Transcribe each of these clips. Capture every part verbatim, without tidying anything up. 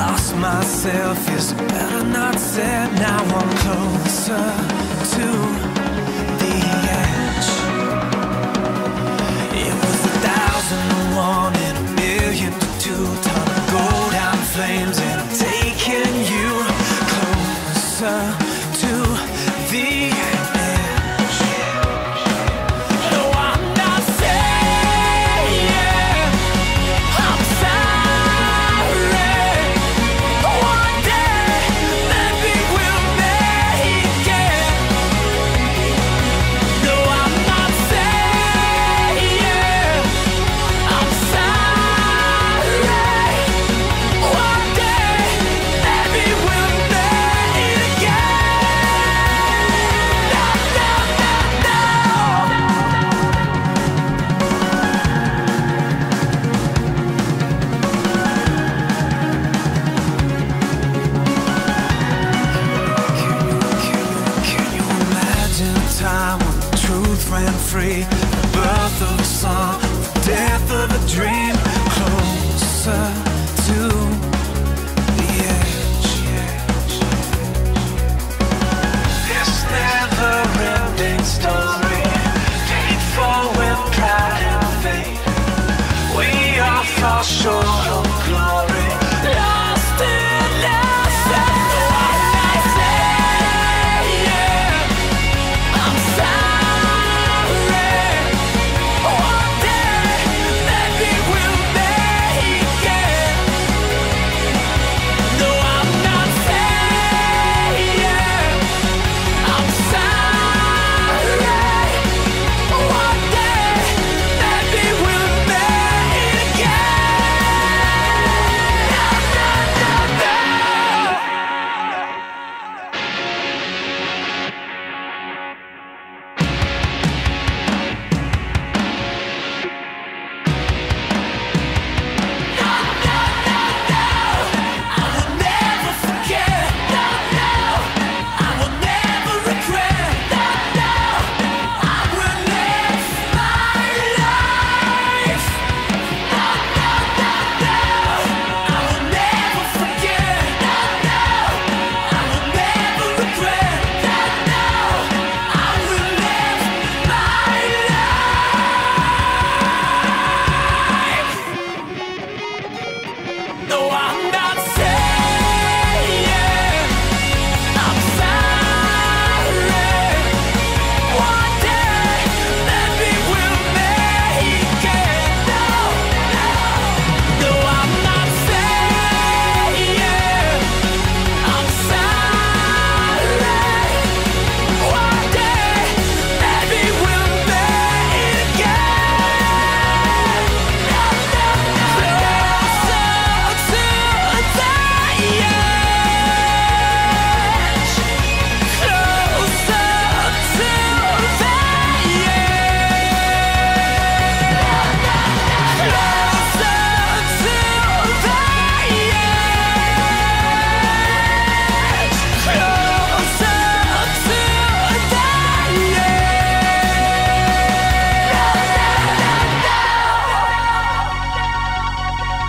lost myself, is better not said. Now I'm closer to the edge. It was a thousand to one and a million to two. Time to go down in flames, and I'm taking you closer to the edge. Free, the birth of a song, the death of a dream, closer to the edge. This never-ending story, faithful with pride and faith. We all fall short of glory, lost in nothing.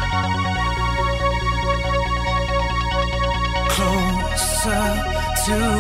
To